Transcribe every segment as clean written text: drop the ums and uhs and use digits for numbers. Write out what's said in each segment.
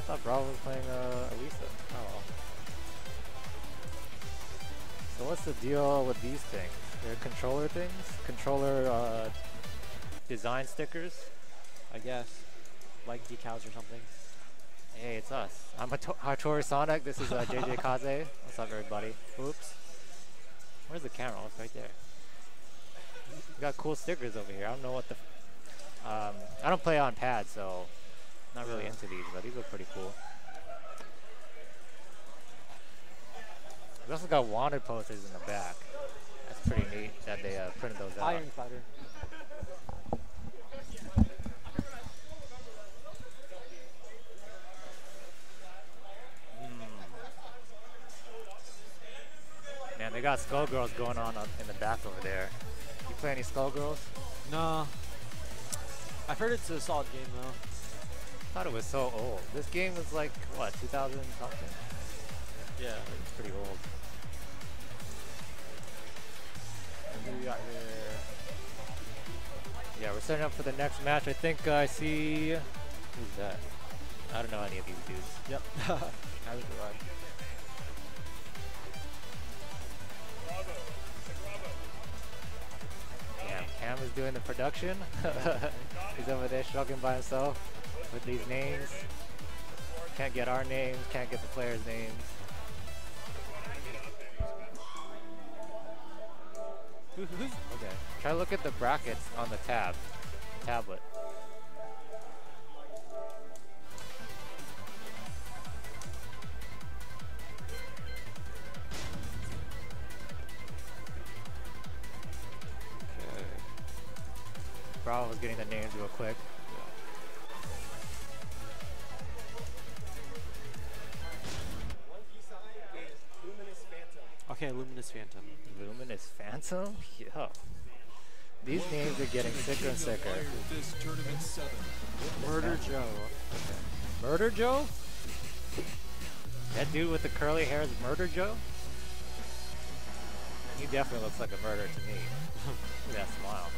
I thought Bravo was playing Elisa. Oh well. So what's the deal with these things? They're controller things? Controller design stickers? I guess. Like decals or something. Hey, it's us. I'm Hattori Sonic. This is JJ Kaze. What's up, everybody? Oops. Where's the camera? Oh, it's right there. We got cool stickers over here. I don't know what the... I don't play on pad, so not really into these, but these look pretty cool. We also got wanted posters in the back. That's pretty neat that they printed those out. Iron Fighter. Man, they got Skullgirls going on up in the back over there. You play any Skullgirls? No. I've heard it's a solid game though. I thought it was so old. This game was like, what, 2000 something? Yeah. It's pretty old. And who we got here? Yeah, we're setting up for the next match. I think I see... Who's that? I don't know any of these dudes. Yep. Neither do I. Yeah, Cam is doing the production. He's over there struggling by himself with these names. Can't get our names, can't get the players' names. Okay. Try to look at the brackets on the tablet. Okay. Bravo was getting the names real quick. Okay, Luminous Phantom. Luminous Phantom? Yo. These names are getting sicker and sicker. Murder Joe. Okay. Murder Joe? That dude with the curly hair is Murder Joe? He definitely looks like a murderer to me. Look at that smile.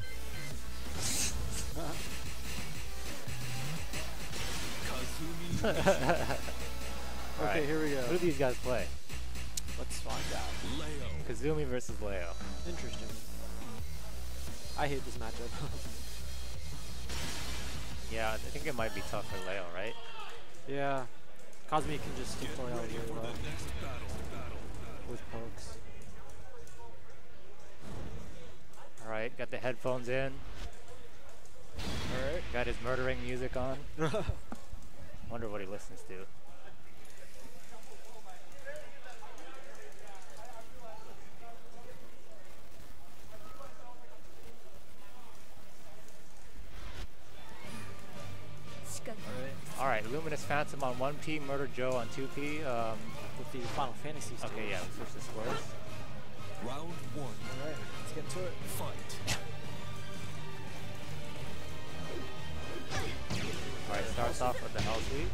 Okay, here we go. Who do these guys play? Let's find out. Kazumi versus Leo. Interesting. I hate this matchup. Yeah, I think it might be tough for Leo, right? Yeah. Kazumi can just deploy out really well with pokes. Alright, got the headphones in. Alright, got his murdering music on. Wonder what he listens to. Alright, Luminous Phantom on 1P, Murder Joe on 2P. With the Final Fantasy stage. Okay, yeah, switch the scores. Round one. Alright, let's get to it. Fight. Alright, starts off with the Hell Sweep.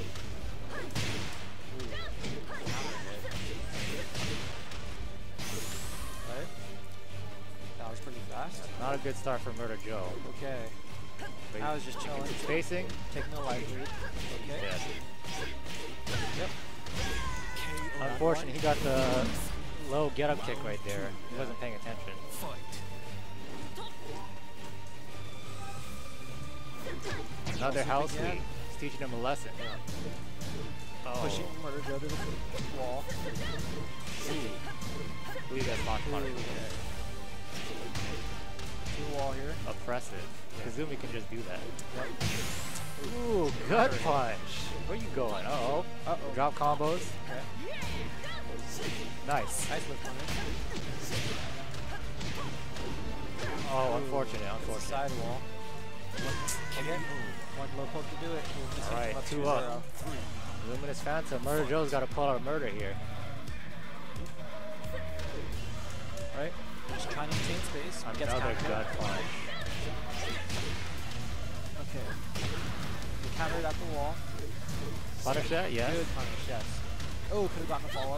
Right. That was pretty fast. Not a good start for Murder Joe. Okay. But I was just chilling. spacing. Taking a light lead. Okay. Dead. Yep. Unfortunately, he got the low get-up kick right there. He wasn't paying attention. Another Hell Sweep. He's teaching him a lesson. Oh. Pushing Murder Joe to the wall. Who you guys talking about? Two wall here. Oppressive. Kazumi can just do that. Yep. Ooh, gut punch. Where you going? Uh-oh. Uh-oh. Drop combos. Okay. Nice. Nice lift on it. Oh, unfortunate. Side wall. Okay. One low poke to do it. Alright, 2 up. Luminous Phantom. Murder Joe's got to pull out a murder here. Right? Just trying to maintain space. Another gut punch. Okay. We countered at the wall. Punish that? Yes. Good punish, yes. Oh, could have gotten a follow-up.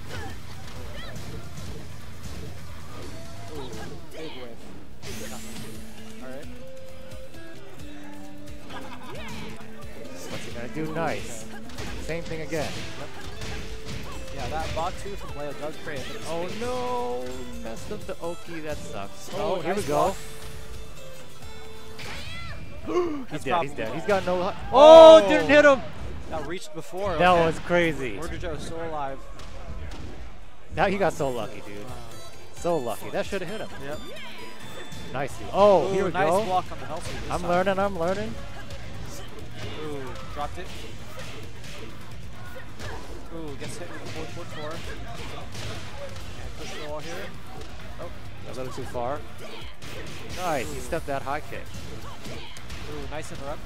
Ooh, big whiff. Alright. What's he gonna do? Nice. Okay. same thing again. Yeah, that bot 2 from Leo does create. Oh no! Messed up the Oki. That sucks. Oh, here we nice go. block. He's That's dead. He's probably dead. all. He's got no. Oh! Didn't hit him. That reached before. That okay. was crazy. Murder Joe still alive. Now he got so lucky, dude. So lucky. That should have hit him. Yep. Nicely. Oh, Ooh, here we nice go. block on the health sweep this I'm time. learning. I'm learning. Ooh, dropped it. Ooh, gets hit with the 444. And push the wall here. Oh, A little too far. Nice. He stepped that high kick. ooh, nice interrupt.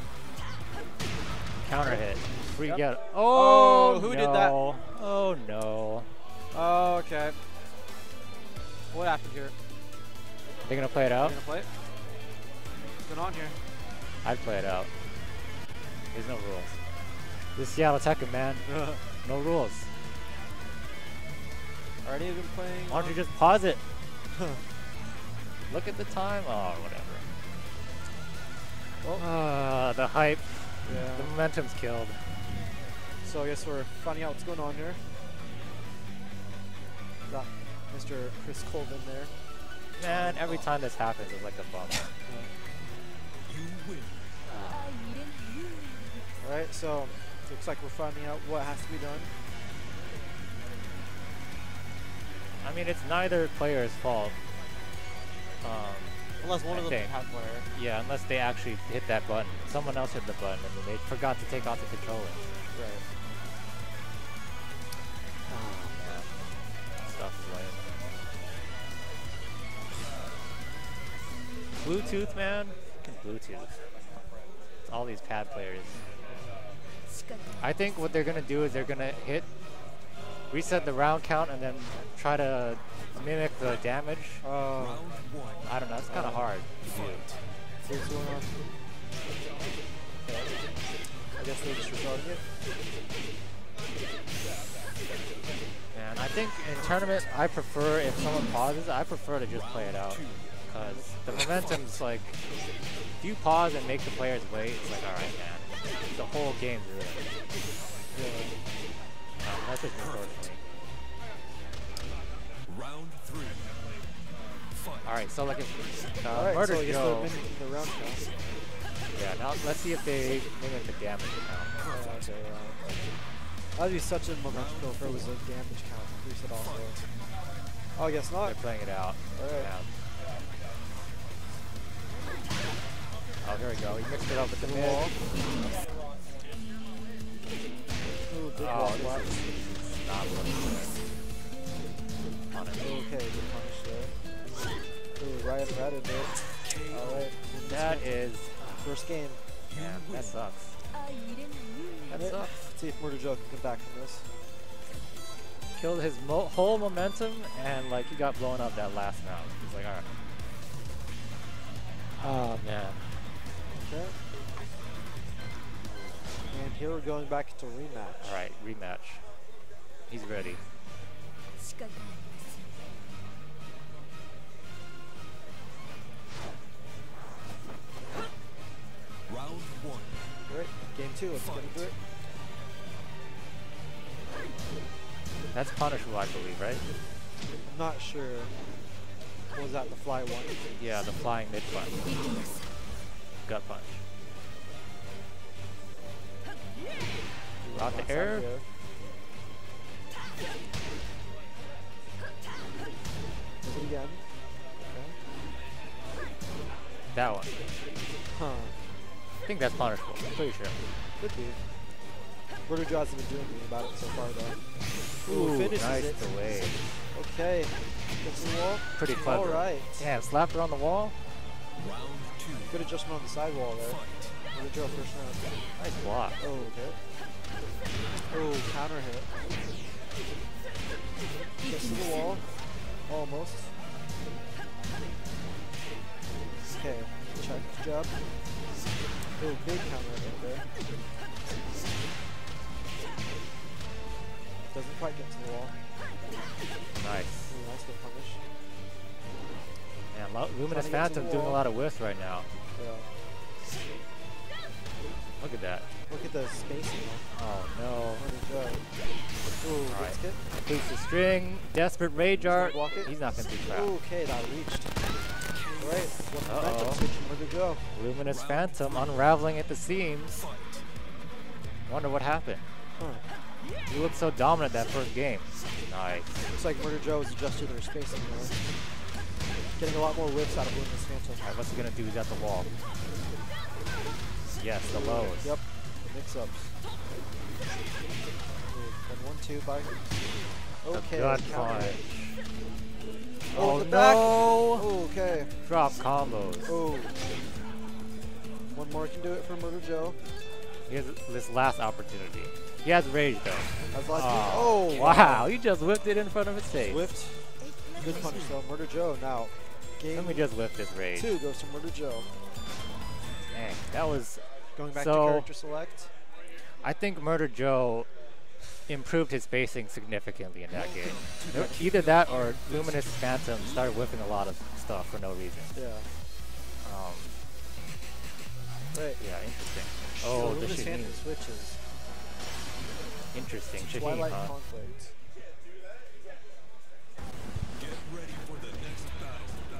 Counter hit. Free Yep. get. Oh, Oh, who no. did that? Oh no. Oh, okay. What happened here? They're gonna play it You out. gonna play it? What's going on here? I'd play it out. There's no rules. This is Seattle Tekken, man. No rules. Already been playing. Why don't you just pause it? Look at the time. Oh, whatever. Well, The hype. yeah. The momentum's killed. So I guess we're finding out what's going on here. Got Mr. Chris Colvin there. Man, every time this happens, it's like a bummer. You win. Alright, so looks like we're finding out what has to be done. I mean, it's neither player's fault. Unless one I of them think. has player. Yeah, unless they actually hit that button. Someone else hit the button and then they forgot to take off the controller. Right. Oh, man. Stuff is lame. Bluetooth, man. Fucking Bluetooth. It's all these pad players. I think what they're gonna do is they're gonna reset the round count and then try to mimic the damage. Round 1. I don't know, it's kind of hard to do. See what's going on? Okay. I guess they're just restarting it. And I think in tournament, I prefer, if someone pauses, I prefer to just play it out. Because the momentum's like, if you pause and make the players wait, it's like, alright, man. The whole game's ruined. That's just unfortunate. Round 3. Fight. Alright, so like if Alright, Murder so I guess Joe, they're mimicking the round count. yeah, now let's see if they mimic the damage amount. Okay, that'd be such a momentum kill if there was a damage count reset also. Oh, I guess not. They're playing it out. Alright. Yeah. Oh, here we go. He mixed it up with the mid. Wall. Ooh, big wall Oh, block. this is not looking good. Punish. Okay, good punish there. Ooh, right in there. Alright. That is, First game. man, that sucks. That Alright, sucks. Let's see if Murder Joe can come back from this. Killed his whole momentum, and like he got blown up that last round. He's like, alright. Oh man. Okay. And here we're going back into rematch. Alright, rematch. He's ready. Round 1. Alright, game 2, let's get into it. That's punishable, I believe, right? I'm not sure. What was that, the fly one? Yeah, the flying mid punch. Gut punch. Out the Outside air. air. Does it again. Okay. That one. Huh. I think that's punishable. I'm pretty sure. Could be. Murder Joe hasn't been doing anything about it so far though. Ooh, finishes nice it. delay. Okay. Gets the wall. Pretty clever. Alright. Damn, slapped her on the wall. Round 2. Good adjustment on the sidewall there. Fight. Murder Joe first round. Nice block. Oh, okay. Oh, counter hit. Gets to the wall. Almost. Okay, check, jab. Oh, big counter hit there. Doesn't quite get to the wall. Nice. Ooh, nice good punish. Man, Luminous Trying to get to Phantom the doing a wall. lot of whiffs right now. Yeah. Look at that. Look at the spacing. Oh no. Murder Joe. Ooh, Alright. let's get. Completes the string. Desperate Rage Art. block it. He's not gonna do crap. Okay, that reached. Alright, one Uh-oh. momentum switch from Murder Joe. Luminous Phantom unraveling at the seams. Fight. Wonder what happened. Huh. He looked so dominant that first game. Nice. Looks like Murder Joe is adjusting their spacing more. Getting a lot more whips out of Luminous Phantom. Alright, what's he gonna do? He's at the wall. Yes, the lows. Yep, the mix-ups. 1-1-2 by. The Okay, gut counter. punch. Oh, Oh the back. no! Oh, okay. Drop combos. Oh. One more can do it for Murder Joe. He has this last opportunity. He has rage though. That's last Oh, oh, wow! You just whipped it in front of his face. Whipped. Good punish though. Murder Joe now. Game Let me just whip this rage. 2 goes to Murder Joe. Dang, that was. Going back So- to character select. I think Murder Joe improved his spacing significantly in that game. Either that or Luminous Phantom started whipping a lot of stuff for no reason. Yeah. Um, Right. yeah, interesting. So Oh, the Luminous Shaheen. Phantom switches. Interesting. Shaheen, Twilight huh? Conflict. Get ready for the next battle.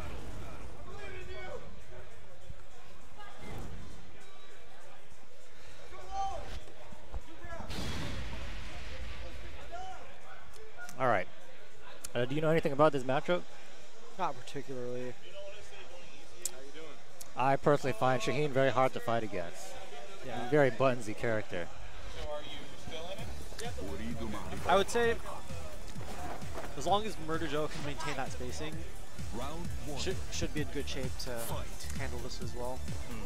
All right. Do you know anything about this matchup? Not particularly. I personally find Shaheen very hard to fight against. Yeah. Very buttonsy character. I would say, as long as Murder Joe can maintain that spacing, Round 1. should be in good shape to Fight. handle this as well.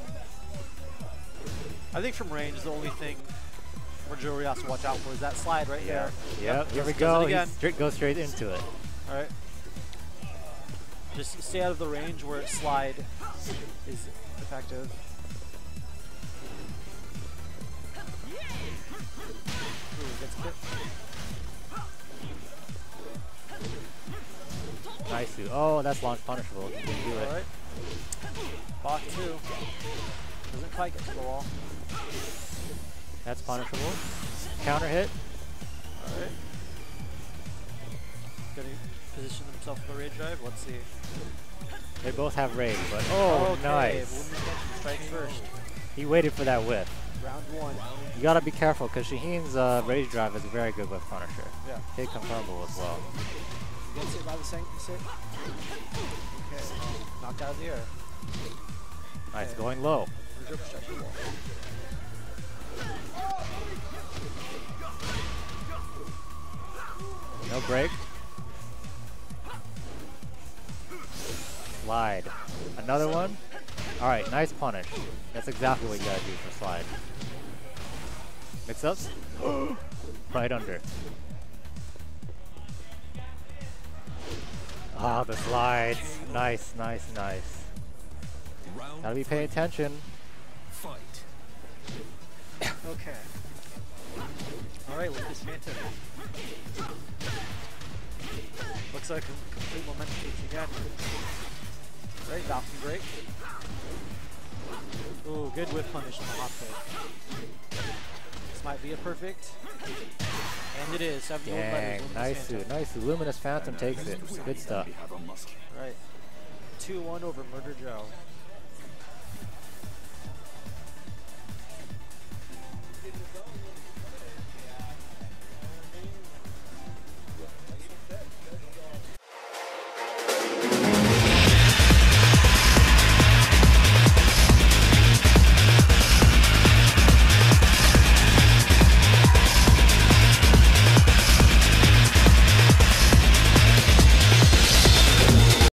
I think from range, the only thing Murder Joe really has to watch out for is that slide right there. Yep. Here we does it go. again. He goes straight into it. All right. Just stay out of the range where slide is effective. Ooh, gets hit. Nice. Oh, that's launch punishable. He didn't do it. All right. Bot 2. Doesn't quite get to the wall. That's punishable. Counter hit. All right. Gonna position himself for the rage drive. Let's see. They both have rage, but oh, Okay, nice. Luminous Phantom strikes first. He waited for that whiff. Round 1. You gotta be careful because Shaheen's rage drive is very good with Punisher. Yeah. Hit confirmable as well. Gets hit by the same sit. Okay. Knocked out of the air. Nice, Okay. going low. Reserve protection wall. No break. Slide. Another one. All right, nice punish. That's exactly what you gotta do for slide. Mix ups. Right under. Ah, the slides. Nice, nice, nice. Round Gotta be paying attention. fight. Okay. Alright, Lucas Phantom. Looks like a complete momentum change again. Right, Falcon break. Ooh, good whip punish on the hop pick. This might be a perfect. And it is. 71 Dang, letters. Luminous nice, Phantom. nice. Luminous Phantom takes it. Good stuff. Right. 2-1 over Murder Joe.